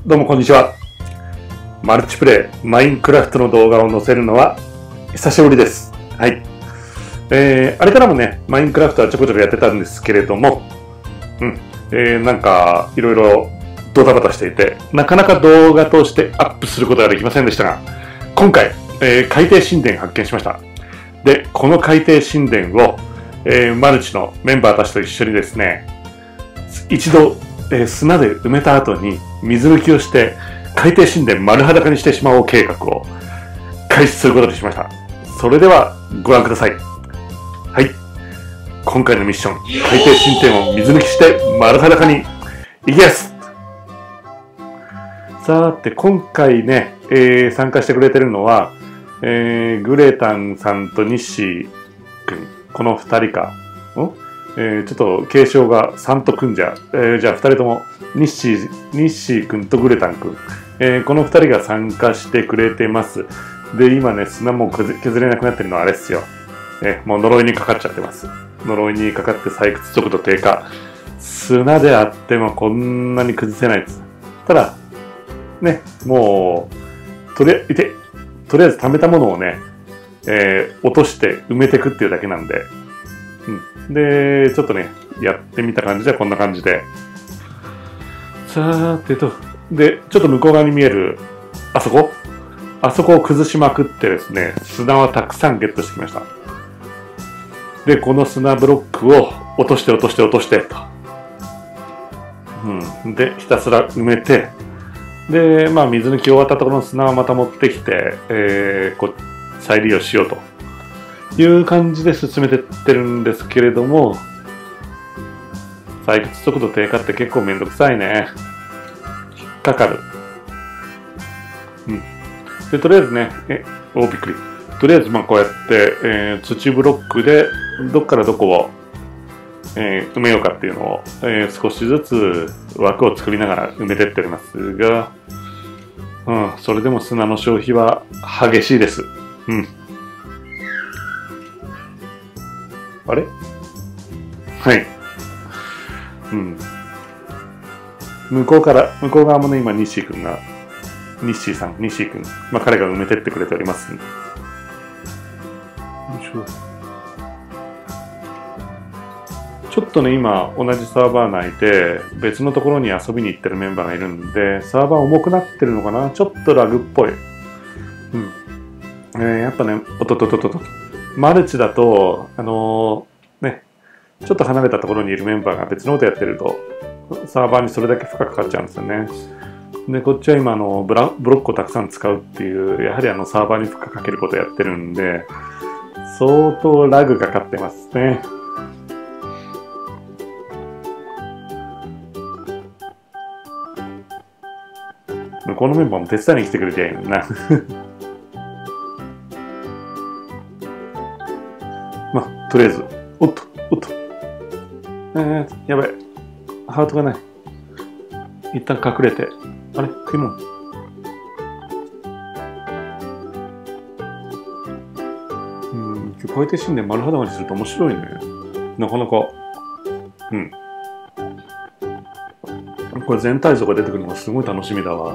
どうもこんにちは。マルチプレイ、マインクラフトの動画を載せるのは久しぶりです。はい。あれからもね、マインクラフトはちょこちょこやってたんですけれども、なんかいろいろドタバタしていて、なかなか動画としてアップすることができませんでしたが、今回、海底神殿発見しました。で、この海底神殿を、マルチのメンバーたちと一緒にですね、一度、砂で埋めた後に水抜きをして海底神殿丸裸にしてしまおう計画を開始することにしました。それではご覧ください。はい。今回のミッション、海底神殿を水抜きして丸裸に行きます。さて、今回ね、参加してくれてるのは、グレタンさんとニッシー君、この二人か。ちょっと継承が3と組んじゃう。じゃあ2人ともニッシー君とグレタン君、この2人が参加してくれてます。で、今ね、砂も削れなくなってるのはあれっすよ。もう呪いにかかっちゃってます。呪いにかかって採掘速度低下。砂であってもこんなに崩せないです。ただ、ね、もう、とりあえず貯めたものをね、落として埋めていくっていうだけなんで、で、ちょっとね、やってみた感じではこんな感じで。さーてと、で、ちょっと向こう側に見える、あそこを崩しまくってですね、砂はたくさんゲットしてきました。で、この砂ブロックを落としてと。で、ひたすら埋めて、で、まあ水抜き終わったところの砂をまた持ってきて、再利用しようと。いう感じで進めてってるんですけれども、採掘速度低下って結構めんどくさいね。引っかかる。で、とりあえずね、びっくり。とりあえずまあこうやって、土ブロックでどっからどこを、埋めようかっていうのを、少しずつ枠を作りながら埋めてっておりますが、それでも砂の消費は激しいです。あれはい。向こう側もね、今、ニッシー君。まあ、彼が埋めてってくれております。よいしょ。ちょっとね、今、同じサーバー内で、別のところに遊びに行ってるメンバーがいるんで、サーバー重くなってるのかな？ちょっとラグっぽい。やっぱね、マルチだと、ね、ちょっと離れたところにいるメンバーが別のことやってると、サーバーにそれだけ負荷かかっちゃうんですよね。で、こっちは今、ブロックをたくさん使うっていう、やはりサーバーに負荷かけることやってるんで、相当ラグかかってますね。向こうのメンバーも手伝いに来てくれていいのにな。まあ、とりあえず、おっと。やばい。ハートがない。一旦隠れて。あれ食い物。今日海底神殿丸裸にすると面白いね。なかなか。これ全体像が出てくるのがすごい楽しみだわ。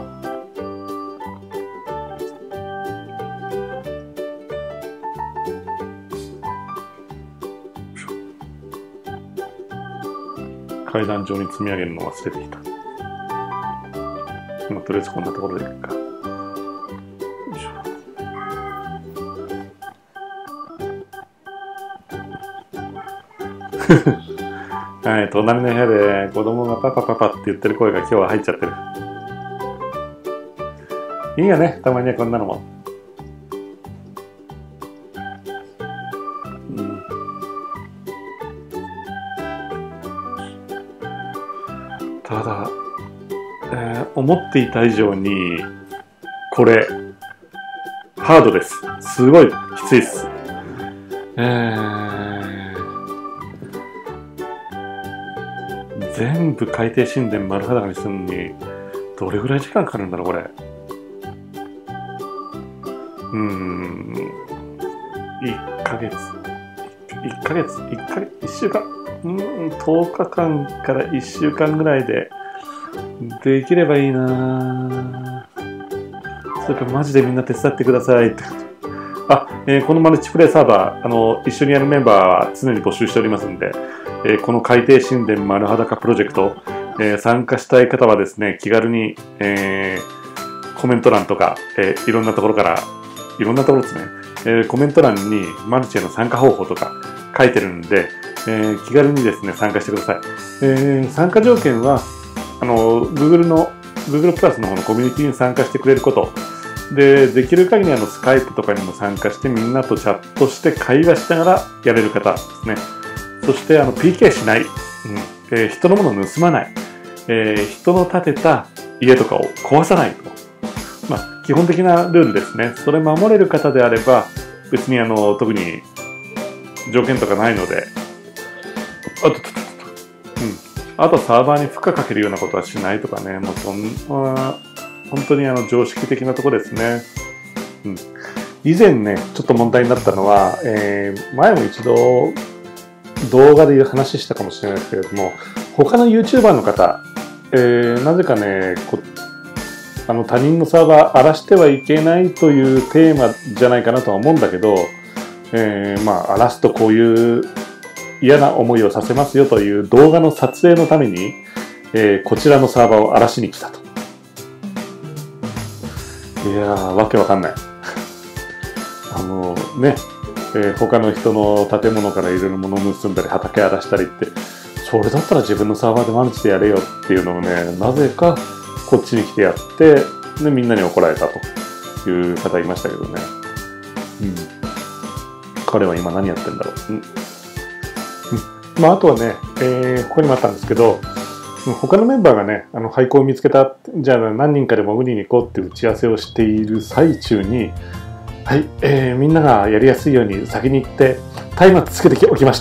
階段上に積み上げるの忘れてきた。まあ、とりあえずこんなところでいくか。よいしょ。はい、隣の部屋で子供がパパって言ってる声が今日は入っちゃってる。いいよね、たまにはこんなのも。ただ、思っていた以上にこれハードです。すごいきついです。全部海底神殿丸裸にするのにどれぐらい時間かかるんだろうこれ。1ヶ月1週間10日間から1週間ぐらいでできればいいなぁ。それからマジでみんな手伝ってくださいって。このマルチプレイサーバー、一緒にやるメンバーは常に募集しておりますんで、この海底神殿丸裸プロジェクト、参加したい方はですね、気軽に、コメント欄とか、いろんなところですね、コメント欄にマルチへの参加方法とか書いてるんで、気軽にですね、参加してください。参加条件は、Google プラスの方のコミュニティに参加してくれること。で、できる限りスカイプとかにも参加してみんなとチャットして会話しながらやれる方ですね。そしてPK しない、人のものを盗まない、人の建てた家とかを壊さないと。基本的なルールですね。それ守れる方であれば、別に特に条件とかないので、あとサーバーに負荷かけるようなことはしないとかね、もうそんな、本当に常識的なところですね。以前ね、ちょっと問題になったのは、前も一度動画で話したかもしれないですけれども、他の YouTuber の方、なぜかね、他人のサーバー荒らしてはいけないというテーマじゃないかなとは思うんだけど、荒らすとこういう嫌な思いをさせますよという動画の撮影のために、こちらのサーバーを荒らしに来たと。いやー、わけわかんない。他の人の建物からいろいろ物を盗んだり、畑荒らしたりって、それだったら自分のサーバーでマルチでやれよっていうのをね、なぜかこっちに来てやって、で、みんなに怒られたという方いましたけどね。彼は今何やってんだろう。あとはね、ここにもあったんですけど、他のメンバーがね、廃校を見つけた、じゃあ何人かで潜りに行こうって打ち合わせをしている最中に、はい、みんながやりやすいように先に行って松明つけておきました。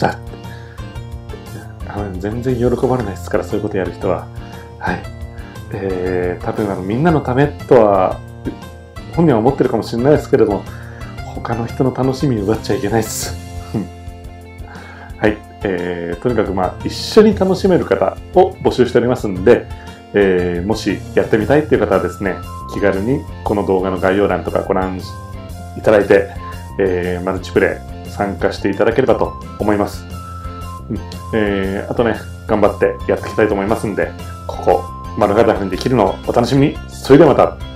全然喜ばれないですから、そういうことやる人は。はい。多分みんなのためとは本人は思ってるかもしれないですけれども、他の人の楽しみに奪っちゃいけないです。はい。とにかく一緒に楽しめる方を募集しておりますんで、もしやってみたいっていう方はですね、気軽にこの動画の概要欄とかご覧いただいて、マルチプレイ参加していただければと思います。あとね、頑張ってやっていきたいと思いますんで、ここ、丸裸にできるのをお楽しみに。それではまた。